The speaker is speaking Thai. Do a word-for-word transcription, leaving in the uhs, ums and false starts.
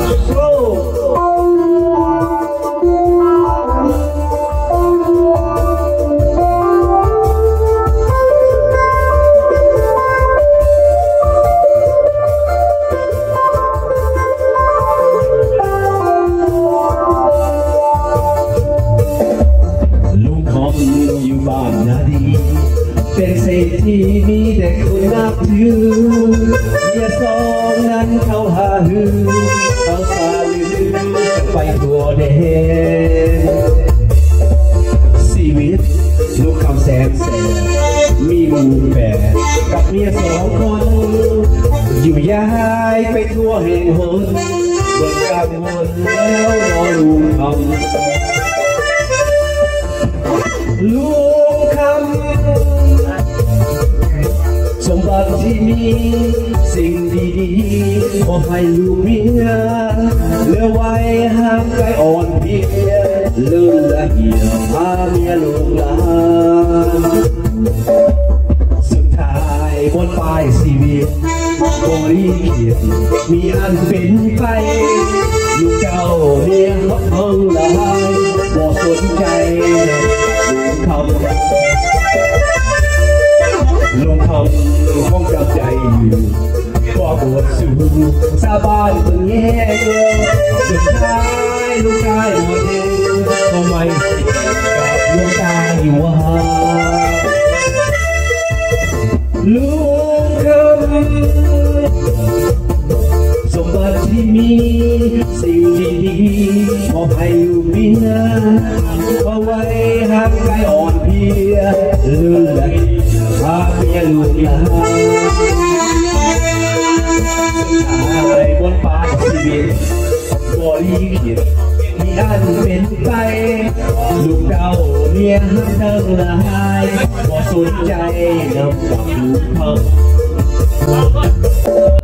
เป็นเศรษฐีมีแต่คนนับถือเมียสองนั้นเขาหาหือเขาสาลือไปทั่วแดนชีวิตลูกคำแสนแสนมีหมู่แปดกับเมียสองคนอยู่ย้ายไปทั่วแห่งหนบนกังวลแล้วนอนลุงคำลุงคำสมบัติที่มีสิ่งดีๆขอให้ลูกเมียเหลือไว้ห้ามใจอ่อนเพียเลื่อนละเหี่ยวพาเมียลูกหลานสุดท้ายบนปลายชีวิตบริเกียรติมีอันเป็นไปลูกเจ้าเมียเขาเพิ่งลายบ่สนใจลูกคำลงคำคงจำใจอยู่ก็ปวดสูสาบานตึงแย่สุดท้ายลูกชายหมดเองทำไมกับลูกชายอยู่ว่าลูกคำสมบัติที่มีสิ่งดีๆขอให้ลูกเมียเอาไว้ห้ามใจอ่อนเพลียเลื่อนไหลพาเมียลูกหลานตายบนป่าชีวิตบริเกียรติมีอันเป็นไปลูกเจ้าเมียทั้งหลายบ่สนใจนำกับลูกเขา